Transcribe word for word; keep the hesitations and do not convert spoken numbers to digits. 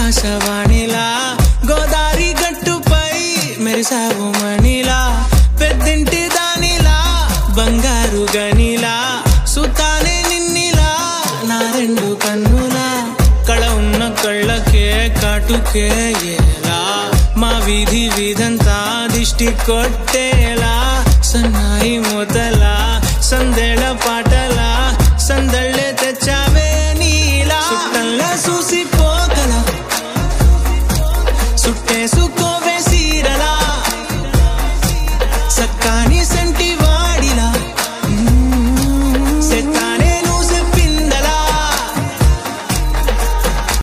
ఆకాశవాణిలా గోదారి గట్టుపై మెరిసావు మణిలా పెద్దింటి దానిలా బంగారు గనిలా సుతానే నిన్నిలా నా రెండు కన్నులా కళ ఉన్న కళ్ళకే కాటుకే ఎలా మా వీధి వీధంతా దిష్టి కొట్టేలా సన్నాయి మొదలా సందేళ